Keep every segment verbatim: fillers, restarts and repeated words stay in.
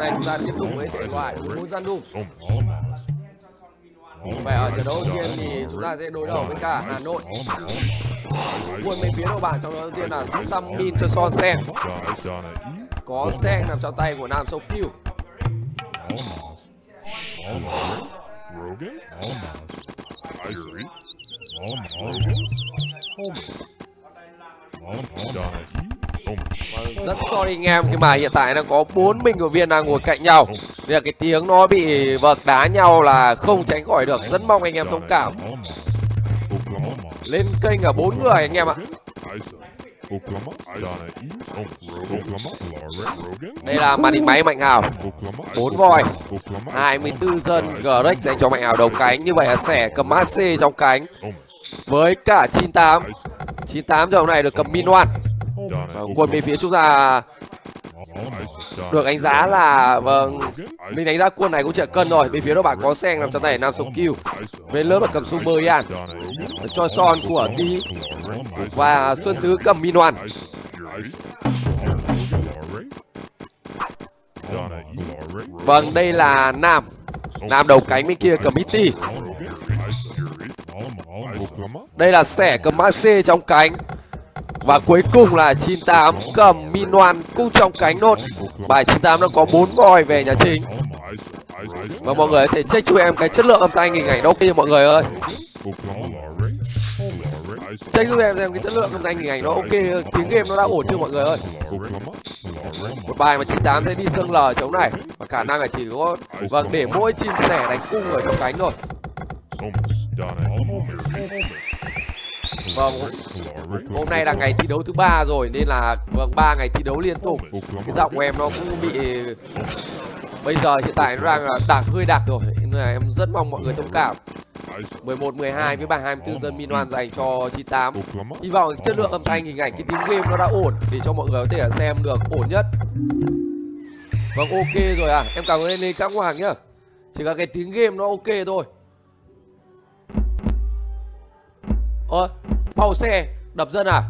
này chúng ta tiếp tục với thể loại Muzandu. Vậy ở trận đấu đầu tiên thì chúng ta sẽ đối đầu với cả Hà Nội. Quân bên phía đầu bảng trong đó đầu tiên là Sammin cho Son Sen. Có Sen nằm trong tay của Nam Sâu Kiêu. Rất sorry anh em khi mà hiện tại đang có bốn bình cầu viên đang ngồi cạnh nhau. Nên là cái tiếng nó bị vợt đá nhau là không tránh khỏi được. Rất mong anh em thông cảm. Lên kênh cả bốn người anh em ạ. Đây là màn hình máy Mạnh Hào. bốn voi, hai mươi tư dân Greg dành cho Mạnh Hào đầu cánh. Như vậy là Sẻ cầm Marseille trong cánh với cả chín tám. chín tám giờ này được cầm Minoan. Quân bên phía chúng ta được đánh giá là vâng, mình đánh giá quân này cũng chả cân rồi. Bên phía đó bạn có Sen nằm trong tay Nam Sông Kiêu. Bên lớp là cầm Sumerian, cho Son của Tí và Xuân Thứ cầm Minoan. Vâng, đây là Nam. Nam đầu cánh bên kia cầm Mitty. Đây là Sẻ cầm Marseille trong cánh. Và cuối cùng là chín tám cầm Minoan cũng trong cánh nốt. Bài chín tám nó có bốn voi về nhà chính. Và mọi người có thể check cho em cái chất lượng âm thanh hình ảnh nó ok mọi người ơi. Check giúp em xem cái chất lượng âm thanh hình ảnh nó ok, tiếng game nó đã ổn chưa mọi người ơi. Một bài mà chín tám sẽ đi xương lờ chống này. Và khả năng là chỉ có vâng để mỗi chim sẻ đánh cung ở trong cánh thôi. Vâng, hôm nay là ngày thi đấu thứ ba rồi nên là vâng ba ngày thi đấu liên tục. Cái giọng của em nó cũng bị bây giờ hiện tại nó đang đặc hơi đặc rồi nên là em rất mong mọi người thông cảm. mười một mười hai với bài hai mươi tư dân Minoan dành cho chín tám. Hy vọng chất lượng âm thanh hình ảnh cái tiếng game nó đã ổn để cho mọi người có thể xem được ổn nhất. Vâng, ok rồi à, em cảm ơn Lê Các Hoàng nhá. Chỉ là cái tiếng game nó ok thôi. Ơ, bao xe đập dân à?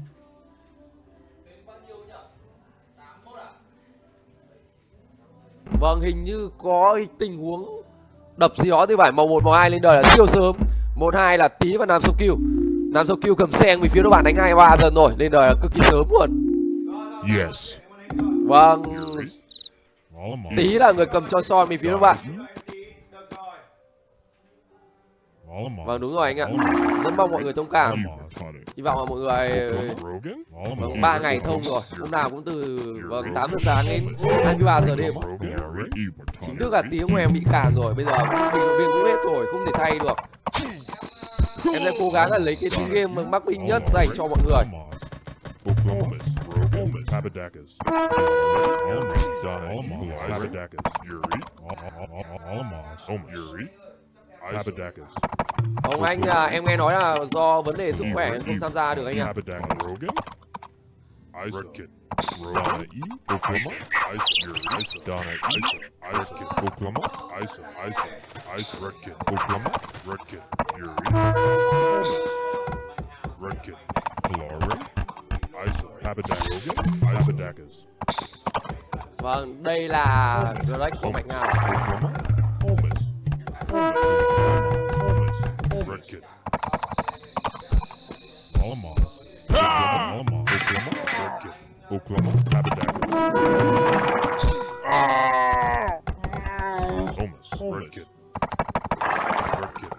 Vâng, hình như có tình huống đập gì đó thì phải màu một màu hai lên đời là siêu sớm. một hai là Tí và Nam Sâu Kiêu. Nam Sâu Kiêu cầm Sen về phía đối bạn đánh hai ba dần rồi, lên đời là cực kỳ sớm luôn. Yes. Vâng, Tí là người cầm cho Son về phía đối bạn. Vâng, đúng rồi anh ạ. Rất mong mọi người thông cảm. Hy vọng là mọi người vâng ba ngày thông rồi, hôm nào cũng từ vâng tám giờ sáng đến hai mươi ba giờ đêm. Chính thức là tiếng của em bị khàn rồi, bây giờ bình luận viên cũng hết rồi, không thể thay được. Em sẽ cố gắng là lấy cái tiếng game mắc bình nhất dành cho mọi người. Ông anh à, em nghe nói là do vấn đề sức khỏe không tham gia được anh ạ. Vâng, đây là Greg của Mạnh Hào. Redkit. Oklahoma. Oklahoma. Redkit. Oklahoma. Abedackers. Thomas. Redkit. Redkit.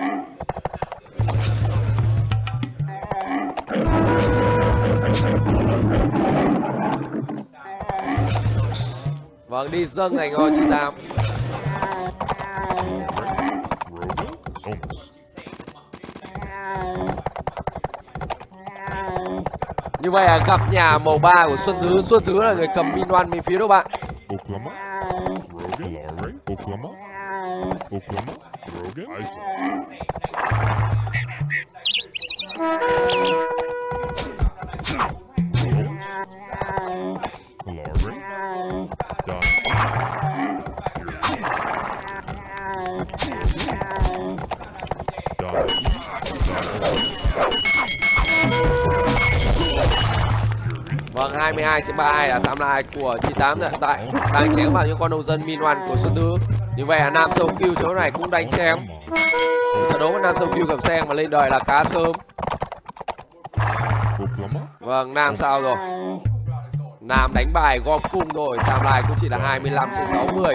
Vâng, đi dâng này cho chín tám. Như vậy là gặp nhà màu ba của Xuân Thứ. Xuân Thứ là người cầm Minoan bên phía đó bạn. Vâng, hai mươi hai trên ba mươi hai là timeline của chín tám hiện tại đang chém vào những con nông dân min one của Xuân Tứ. Như vậy là Nam Sâu Kiêu chỗ này cũng đánh chém. Trận đấu của Nam Sâu Kiêu cầm sen mà lên đời là khá sớm. Vâng, Nam sao rồi? Nam đánh bài gom cung rồi, timeline cũng chỉ là hai mươi lăm trên sáu mươi.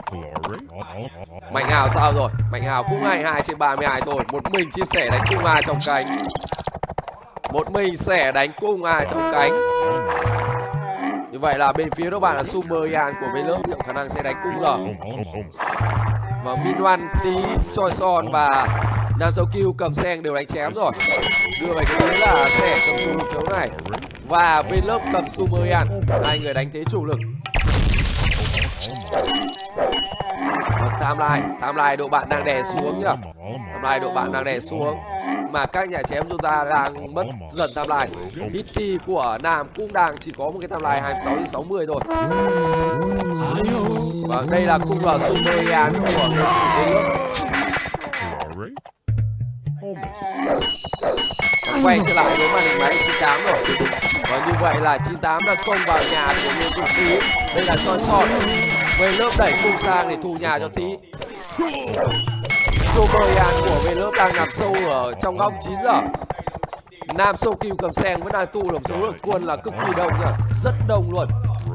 Mạnh Hào sao rồi? Mạnh Hào cũng hai mươi hai trên ba mươi hai thôi. Một mình chia sẻ đánh cung ai trong cánh. Một mình sẻ đánh cung ai trong cánh. Như vậy là bên phía các bạn là Sumerian của bên lớp liệu khả năng sẽ đánh cung rồi. Và Minwan, Tí, Choi Son và Nam Sâu Kiêu cầm sen đều đánh chém rồi. Đưa về cái đấy là sẻ cầm chủ lực chấu này. Và bên lớp cầm Sumerian, hai người đánh thế chủ lực. Timeline, timeline độ bạn đang đè xuống nhá. Timeline độ bạn đang đè xuống. Mà các nhà chém chúng ta đang mất dần timeline. Hitty của Nam cũng đang chỉ có một cái timeline hai mươi sáu trên sáu mươi thôi. Và đây là cung là Sumerian của bên lớp. Quay trở lại với màn hình máy chín tám rồi. Và như vậy là chín tám đã công vào nhà của Nguyễn Thị Tí. Đây là Choi Son. Về lớp đẩy cung sang để thu nhà cho Tí. Sumerian của về lớp đang nằm sâu ở trong góc chín giờ. Nam Sâu Kiêu cầm sen vẫn đang tu đồng số lượng quân là cực kỳ đông rồi. Rất đông luôn.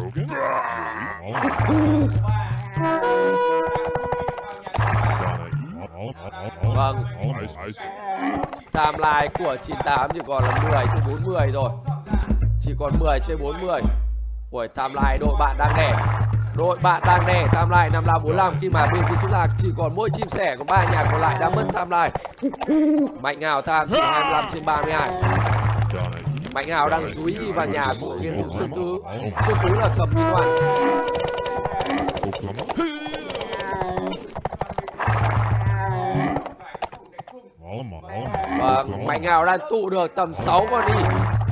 Vâng, timeline của chín tám chỉ còn là mười trên bốn mươi rồi. Chỉ còn mười trên bốn mươi. Ủa, timeline đội bạn đang đè. Đội bạn đang đè timeline năm lăm bốn lăm khi mà bên phía chúng ta chỉ còn mỗi chim sẻ, còn ba nhà còn lại đã mất timeline. Mạnh Hào tham chỉ hai mươi lăm trên ba mươi hai. Mạnh Hào đang chú ý vào nhà của game thủ Xuân Tứ. Xuân Tứ là cầm min one. Và Mạnh Hào đang tụ được tầm sáu con đi.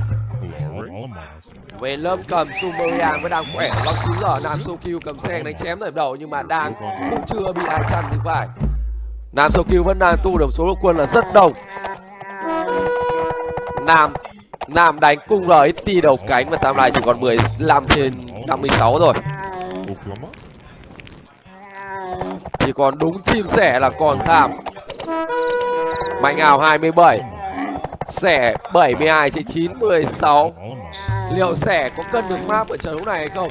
Về lớp cầm Sumerian vẫn đang khỏe. Lúc chín giờ Nam Sâu Kiêu cầm sen đánh chém ở đầu nhưng mà đang cũng chưa bị ai chặn thì phải. Nam Sâu Kiêu vẫn đang tụ được số lượng quân là rất đông. Nam Nam đánh cung rờ ích tê đầu cánh và timeline chỉ còn mười lăm trên năm mươi sáu rồi. Chỉ còn đúng chim sẻ là còn tham. Mạnh Hào hai mươi bảy. Sẻ bảy mươi hai trên chín mươi sáu. Liệu sẻ có cân được map ở trận đấu này hay không?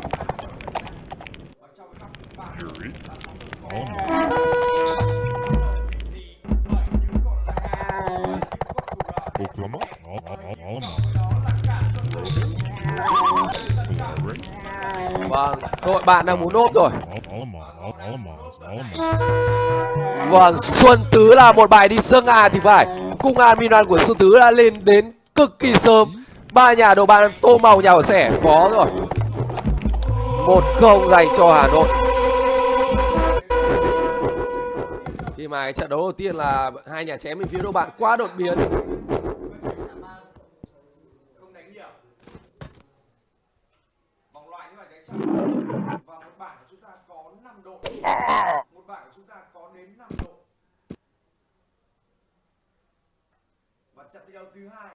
Vâng, đội bạn đang muốn nốt rồi. Vâng, Xuân Tứ là một bài đi dâng à thì phải. Cung an min one của Xuân Tứ đã lên đến cực kỳ sớm. Ba nhà đầu bạn tô màu nhà ở sẻ khó rồi. Một không dành cho Hà Nội. Khi mà cái trận đấu đầu tiên là hai nhà chém bên phía đội bạn quá đột biến. Và một bảng của chúng ta có năm đội. Một bảng của chúng ta có đến năm đội. Và trận thi đấu thứ hai